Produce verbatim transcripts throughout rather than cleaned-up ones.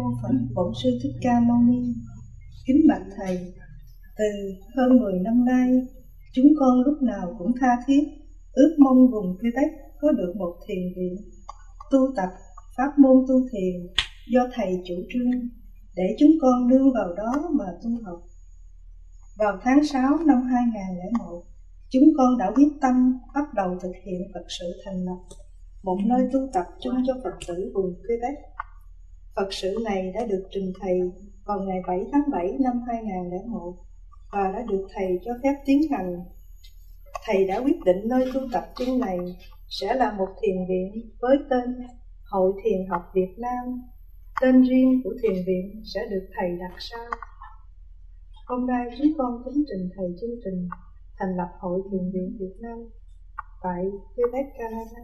Mô Phật Bổn Sư Thích Ca Mâu Ni. Kính bạch thầy, từ hơn mười năm nay, chúng con lúc nào cũng tha thiết ước mong vùng Quebec có được một thiền viện tu tập pháp môn tu thiền do thầy chủ trương, để chúng con nương vào đó mà tu học. Vào tháng sáu năm hai nghìn không trăm lẻ một, chúng con đã quyết tâm bắt đầu thực hiện Phật sự thành lập một nơi tu tập chung cho Phật tử vùng Quebec. Phật sự này đã được trình thầy vào ngày bảy tháng bảy năm hai nghìn không trăm lẻ một và đã được thầy cho phép tiến hành. Thầy đã quyết định nơi tu tập chung này sẽ là một thiền viện với tên Hội Thiền học Việt Nam. Tên riêng của thiền viện sẽ được thầy đặt sau. Hôm nay chúng con kính trình thầy chương trình thành lập Hội Thiền viện Việt Nam tại Quebec, Canada.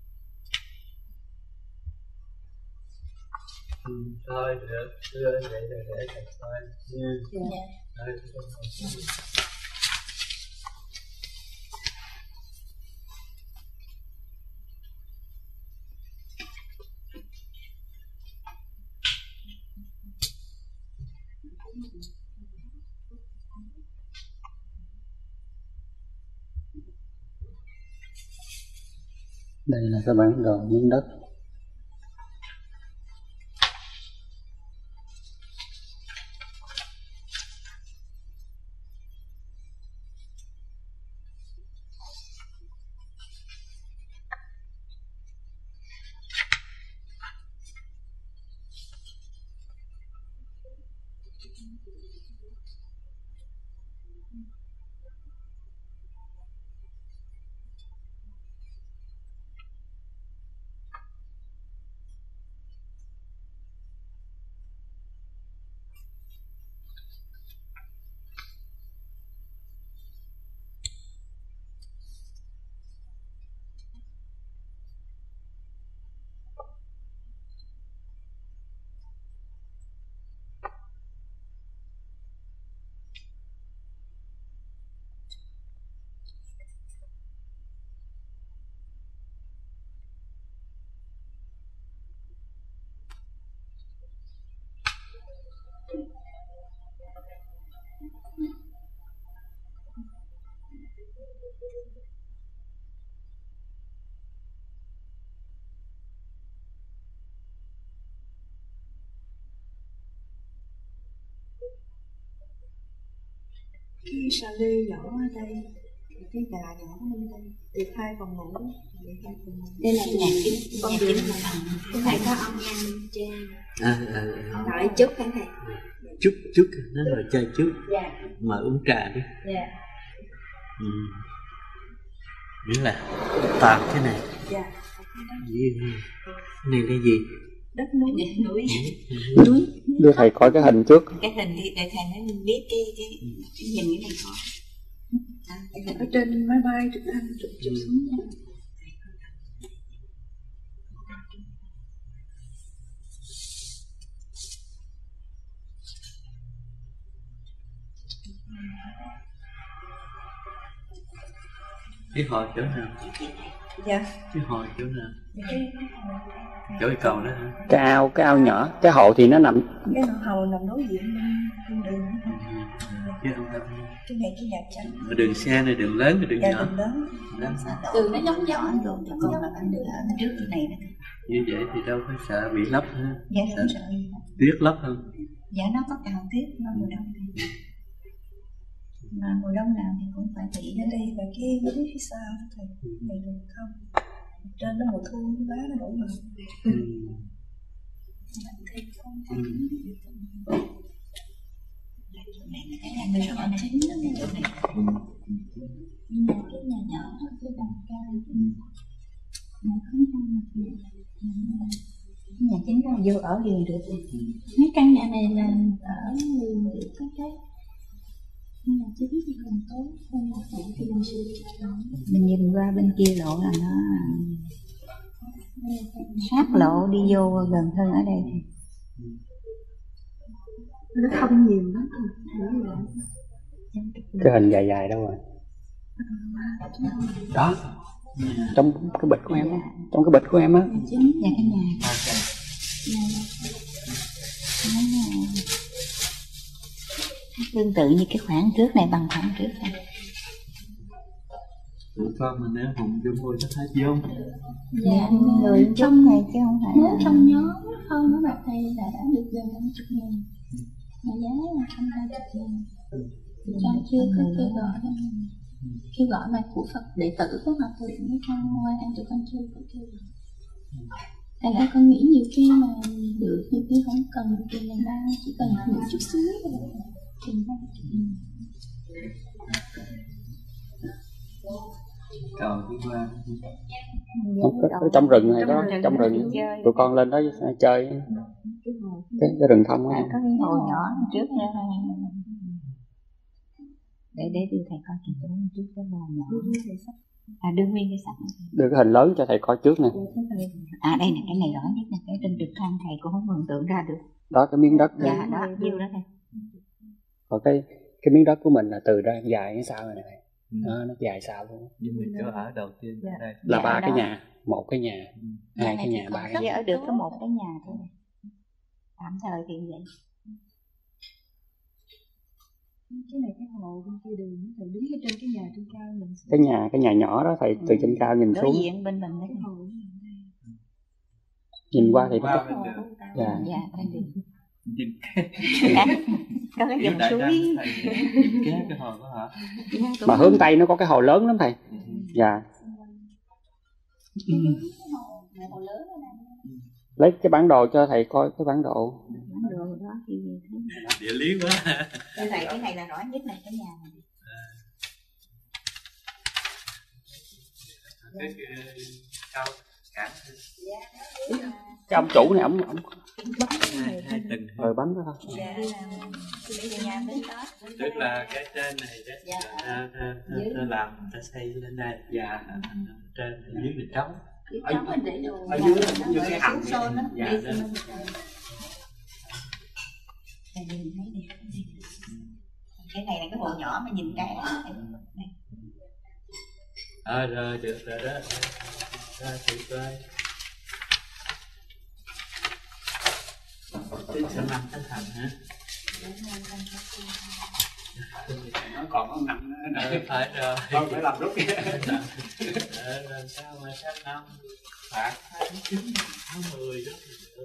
Ừ, thôi được, đưa vậy là để thầy coi nha. Dạ. Thôi, đây là cái bản đồ miếng đất. Cái salê nhỏ ở đây, cái gà nhỏ ở đây, được hai phòng ngủ, được hai phòng ngủ. Đây là nhà chính, con nhà đường chính này. cái này có ông Nam Trang. à, à, à. Nói chút hả thầy? Chút, chút, nó là chai chút. Dạ. Mà uống trà đi. Dạ. Ừ. Nghĩa là tạm cái này. Dạ. Cái này là gì? Đất núi. Núi. Núi. Đưa thầy coi cái hình trước. Cái hình thì để thầy nói mình biết cái cái, cái nhìn cái này có. À, cái hình ở trên máy bay trực thăng trực chụp xuống nha. Cái hồ chỗ nào? Dạ. Cái hồ chỗ nào? Chỗ cái cầu đó hả? Cái ao, cái ao nhỏ. Cái hồ thì nó nằm. Cái hồ nằm đối diện bên đường. Chứ không đâu. Cái này cái nhà tranh. Ở đường xe này, đường lớn hay đường Dạ, nhỏ? đường lớn. Lớn. đường nó giống giống đường thì còn là anh đường ở trước cái này nè. Như vậy thì đâu có sợ bị lấp ha? Dạ không sợ gì. Tuyết lấp không? Dạ nó có cao tuyết, nó mùa đông thì. Mà mùa đông nào thì cũng phải bị ở đây và cái dưới phía sau thôi thầy, này đường không. Trên nó mùa thu lá nó đổi màu. Ừ. Ừ. Cái này mình rõ chính là cái chỗ này. Nhưng mà cái nhà nhỏ cái tầng cao mà không có nhà chính là vô ở liền được. Mấy căn nhà này là ở liền được có cái nhà chính thì còn tốt hơn là phụ thì mình sẽ mình nhìn qua bên kia lộ là nó sát lộ đi vô gần hơn ở đây. Nó không nhiều lắm. Cái hình dài dài đâu rồi? Đó. Trong cái bịch của em á. Trong cái bịch của em á. Chính nhà cái nhà. Tương tự như cái khoảng trước này bằng khoảng trước này. Tụi con mình nếu hùng vô ngôi chắc hết giống. Dạ, người trong này chứ không phải. Nếu trong nhóm không đó bạn thầy là đã được gần năm chục nghìn, mà giá là trăm hai chục nghìn. Trong chưa có kêu gọi kêu gọi mà của Phật đệ tử có học luyện với trong ngoài ăn tụi con chưa có kêu gọi. Thành ra con nghĩ nhiều khi mà được, nhiều khi không cần được tiền mình đang chỉ cần một chút xíu thôi. Tiền ra Cầu đi qua. Không, cái, cái trong rừng này đó, trong rừng tụi con lên đó chơi cái, cái rừng thông á. Có cái hồ nhỏ trước nha. Để để đưa thầy coi kìa, trước cái hồ nhỏ. À, đưa nguyên cái sách. Đưa cái hình lớn cho thầy coi trước nè. À, đây nè, cái này rõ nhất nè, cái trên trực thăng thầy cũng không mường tượng ra được. Đó, cái miếng đất. Dạ, đó, nhiêu đó thầy. Còn cái cái miếng đất của mình là từ ra dài đến sau này này. Ừ. Đó, nó dài sao luôn. Nhưng mình chỗ ở đầu tiên dạ. đây là dạ, ba đó. cái nhà, một cái nhà, ừ. hai cái nhà, ba cái nhà. nhà. Ở được có một cái nhà thôi. Tạm thời thì vậy. Cái này cái hồ bên kia đường, thầy đứng ở trên cái nhà trên cao mình. Cái nhà, cái nhà nhỏ đó thầy từ trên cao nhìn đối xuống. Đối diện bên mình đấy. Nhìn qua thì nó wow, có. Dạ. Dạ, thầy được. Nhìn có cái dòng suối. Kế cái hồ đó hả? Mà hướng Tây nó có cái hồ lớn lắm thầy. Dạ. Ừ. Lấy cái bản đồ cho thầy coi cái bản đồ. Bản đồ đó thì địa lý quá. Thầy thầy cái này là rõ nhất này, cái nhà này. Cái cao cản. Cái ông chủ này ông ông hai, hai tầng rồi bắn đó thôi. Dạ. Nhà bên đó. Tức là cái trên này đó, dạ. ta, ta, ta, ta làm ta xây lên đây và trên dưới là trống. Ở, ở dưới là cũng như cái hầm vậy. Dạ, đó. Cái này là cái hồ nhỏ mà nhìn cái à, rồi được rồi đó. Ra thử coi. Tính sẽ năm tới thành hả? Nó còn có nặng nữa. Ừ, phải rồi. Không phải làm rút. Ờ, làm sao mà tháng năm phạt tháng chín tháng mười đó thì được.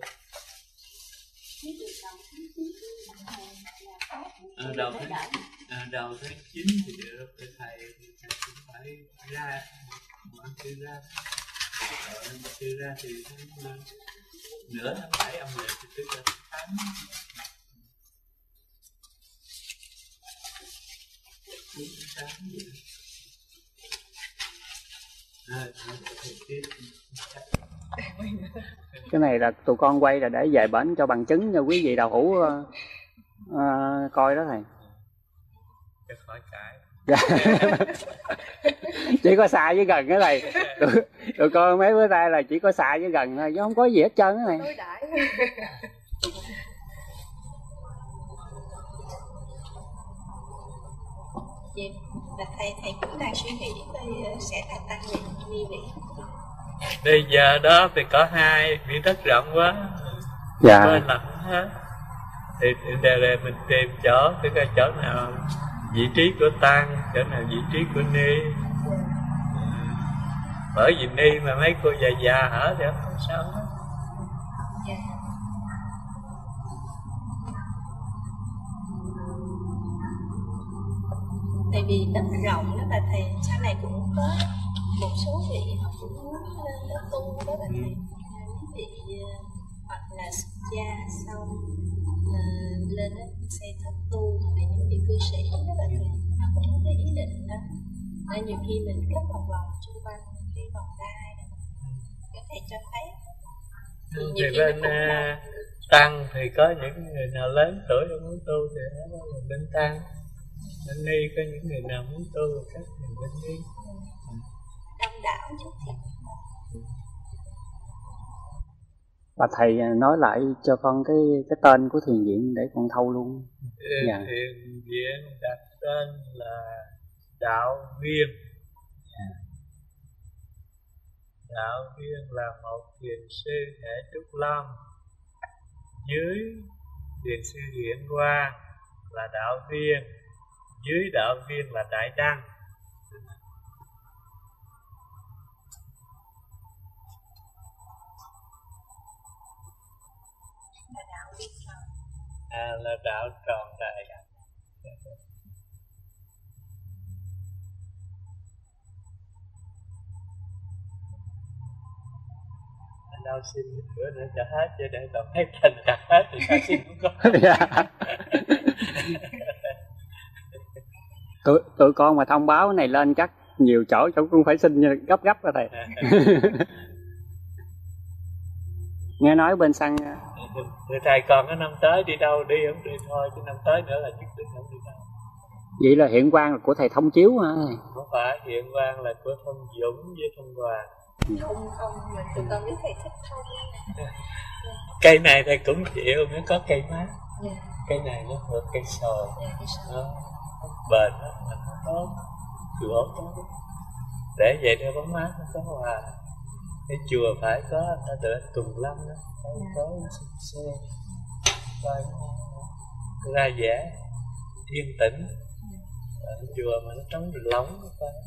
À, đầu tháng à, đầu tháng chín thì được, thầy thầy cũng phải ra một ăn tư ra, rồi ăn tư ra thì tháng nửa tháng bảy âm lịch thì tức là tháng chín tháng tám gì đó. À, cái này là tụi con quay là để về bển cho bằng chứng cho quý vị đạo hữu uh, uh, coi đó thầy. Cho khỏi cãi. Chỉ có xa với gần cái này. Tụi, tụi con mấy bữa nay là chỉ có xa với gần thôi chứ không có gì hết trơn cái này. Vậy là thầy thầy cũng đang suy nghĩ sẽ tăng tăng nghi vị. Bây giờ đó thì có hai miếng đất rộng quá. Dạ. Bên lặng hết. Thì đề đề mình tìm chỗ, cái cái chỗ nào vị trí của tăng, chỗ nào vị trí của ni. Bởi vì ni mà mấy cô già già hả thì không sao hết. Tại vì đất rộng đó bà thầy, sau này cũng có một số vị họ cũng muốn lên đó tu đó bà thầy. Mấy vị hoặc là gia xong uh, lên đó xây thất tu, hoặc là những vị cư sĩ đó bà thầy, họ cũng có cái ý định đó. Nên nhiều khi mình cất vòng vòng xung quanh cái vòng đai đó, có thể cho thấy. Thì, thì bên uh, tăng thì có những người nào lớn tuổi không muốn tu thì đó là bên tăng. Bên ni có những người nào muốn tu các người bên ni. Đông đảo chút thì. Bà thầy nói lại cho con cái cái tên của thiền viện để con thâu luôn. Ừ, dạ. Thiền viện đặt tên là Đạo Viên. À. Đạo Viên là một thiền sư hệ Trúc Lâm dưới thiền sư Hiển Quang là đạo viên, dưới đạo viên là đại đăng. Là đạo viên tròn. À, là đạo tròn đại. Anh đâu xin bữa nữa cho hết, chứ để còn hết thành cả hết thì sao xin cũng có. tụi, tụi con mà thông báo này lên chắc nhiều chỗ chỗ cũng phải xin gấp gấp rồi thầy. Nghe nói bên săn người thầy còn cái năm tới đi đâu đi không đi thôi, chứ năm tới nữa là nhất định không đi đâu. Vậy là hiện quang là của thầy Thông Chiếu hả thầy? Không phải, hiện quang là của Thông Dũng với Thông Hoàng. Thông thông mà tụi con biết thầy thích thông này. Cây này thầy cũng chịu, nó có cây mát. Yeah. Cây này nó thuộc cây sồi. Yeah, cây sồi. Nó bền, nó, nó tốt, cửa tốt. Để vậy cho bóng mát nó có hòa. Cái chùa phải có, ta đợi Tùng Lâm đó, phải có xe, coi ra vẻ yên tĩnh. Ở chùa mà nó trống lóng nó coi.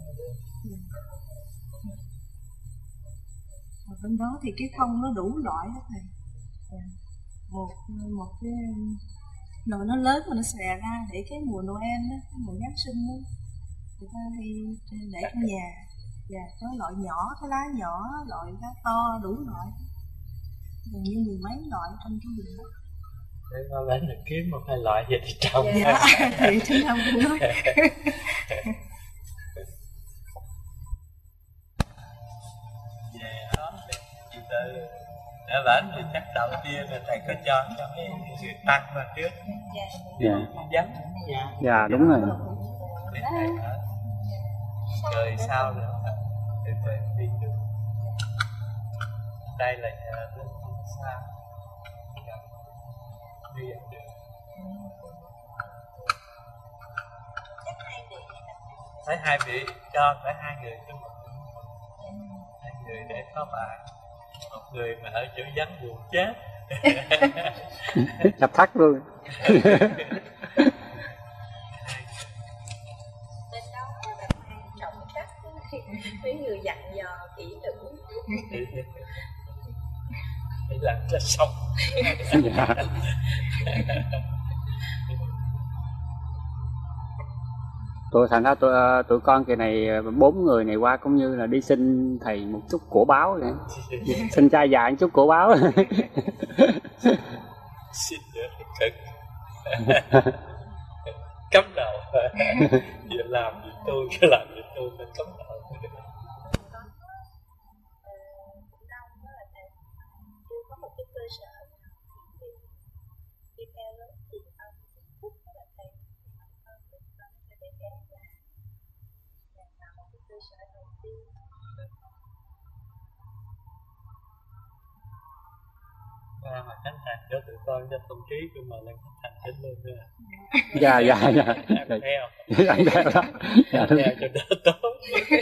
Ở bên đó thì cái thông nó đủ loại hết thầy. Một một cái nồi nó lớn mà nó xòe ra để cái mùa Noel đó, cái mùa Giáng sinh đó, người ta hay để trong nhà. Dạ, có loại nhỏ, có lá nhỏ, loại lá to, đủ loại. Gần như mười mấy loại trong cái vườn đó. Để mà bán được kiếm một hai loại vậy thì trồng. Dạ, thì chính ông cũng nói. Về đó thì từ đã bán thì chắc đầu tiên là thầy có cho cho cái sự tăng lên trước. Dạ. Dắn. Dạ đúng rồi. Để thầy ở. Rồi sau nữa thì thầy đi được. Đây là nhà bên xa. Đi được. Phải hai vị cho phải hai người cho một người. Hai người để có bạn. Một người mà ở chỗ vắng buồn chết. Chập thắt luôn. Bên đó bạn mang trọng trách mấy người dặn dò kỹ lưỡng. Để làm cho xong. Dạ. Tụi thành ra tụi, tụi con kỳ này bốn người này qua cũng như là đi xin thầy một chút của báo vậy. Xin trai dài một chút của báo. Xin nữa thì cực. Cấm đầu. Vừa làm việc tôi, cứ làm việc tôi nên cấm đầu. Có một cái cơ sở đi theo đó thì ông thích là thầy con thích con cho bé bé là là một cái cơ sở đầu tiên. À, mà khánh thành cho tụi con cho Thông Trí của mà lên khánh thành hết luôn nữa. Dạ dạ dạ. Ăn theo. Ăn theo đó. Dạ, Ăn theo cho đỡ tốt.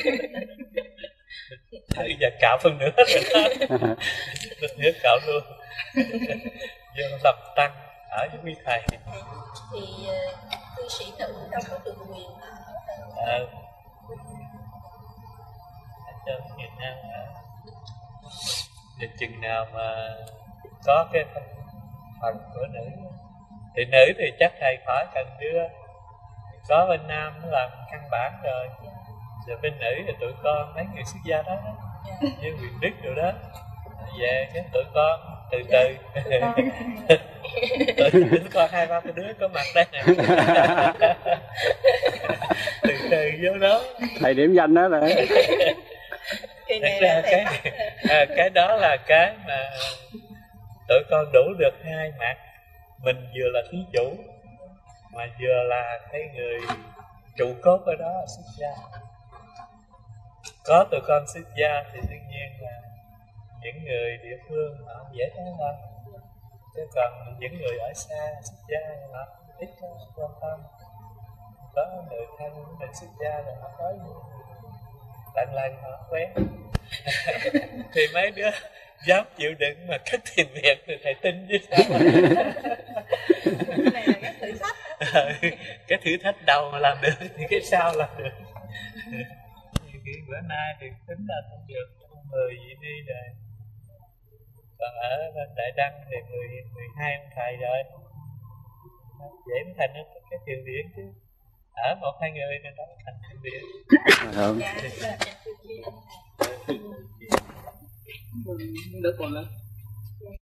Bây giờ cạo phân nữa rồi đó. Nữa cạo luôn. Vô làm tăng ở với quý thầy. Thì cư sĩ nữ đâu có được quyền Ờ. Cho Việt Nam để chừng nào mà có cái phần của nữ thì nữ thì chắc thầy khỏi cần đưa, có bên nam nó làm căn bản rồi, rồi bên nữ thì tụi con mấy người xuất gia đó với Quyền Đức rồi đó về cái tụi con từ từ tụi con hai ba cái đứa có mặt đây nè từ từ vô đó thầy điểm danh đó là cái thật ra cái à, cái đó là cái mà tụi con đủ được hai mặt, mình vừa là thí chủ mà vừa là cái người trụ cốt ở đó xuất gia. Có tụi con xuất gia thì đương nhiên là những người địa phương họ dễ thấy hơn, chứ còn những người ở xa xuất gia họ ít quan tâm. Có người thân mình xuất gia rồi họ tới lần lần họ quen thì mấy đứa dám chịu đựng mà cất tiền Việt thì thầy tin chứ sao. này là cái thử thách. Cái thử thách đầu mà làm được thì cái sau làm được. Cái bữa nay thì tính là không được mười vị ni rồi, còn ở bên Đại Đăng thì mười mười hai ông thầy rồi, vậy mới thành cái thiền viện chứ, ở một hai người nên đó thành thiền viện. Không. Được còn lớn.